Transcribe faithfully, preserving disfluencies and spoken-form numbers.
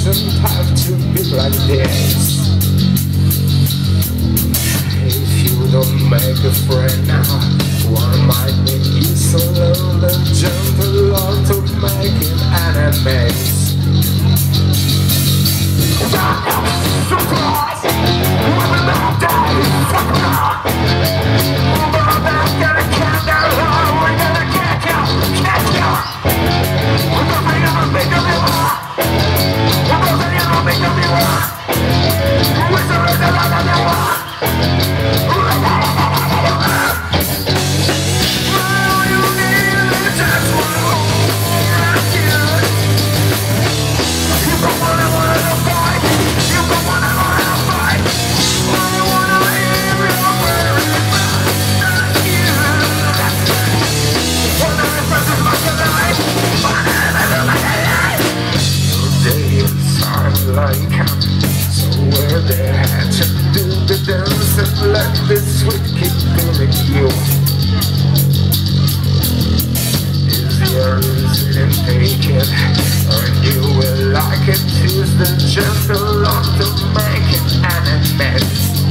doesn't have to be like this. If you don't make a friend now, one might make you so lonely, jump along to making enemies. Surprise! Women all day, fuck around. We're gonna get down low, we're gonna get you, get you. We're gonna never make a mirror. We're gonna never make a mirror. We're gonna never make a mirror. So where they had to do the dance and let this sweet keep feeling you. Is yours and take it, or you will like it. Use the gentle on to make it enemies.